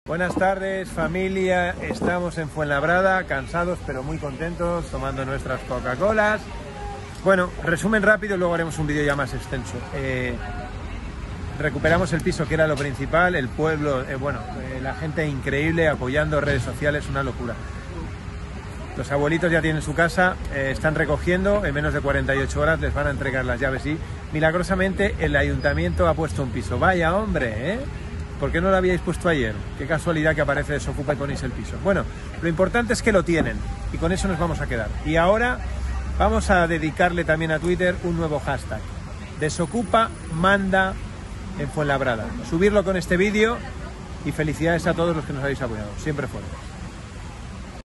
Buenas tardes, familia. Estamos en Fuenlabrada, cansados pero muy contentos, tomando nuestras Coca-Colas. Bueno, resumen rápido, luego haremos un vídeo ya más extenso. Recuperamos el piso, que era lo principal, el pueblo, la gente increíble, apoyando redes sociales, una locura. Los abuelitos ya tienen su casa, están recogiendo, en menos de 48 horas les van a entregar las llaves y milagrosamente el ayuntamiento ha puesto un piso. Vaya hombre, ¿eh? ¿Por qué no lo habíais puesto ayer? Qué casualidad que aparece Desocupa y ponéis el piso. Bueno, lo importante es que lo tienen y con eso nos vamos a quedar. Y ahora vamos a dedicarle también a Twitter un nuevo hashtag. Desocupa manda en Fuenlabrada. Subirlo con este vídeo y felicidades a todos los que nos habéis apoyado. Siempre fuertes.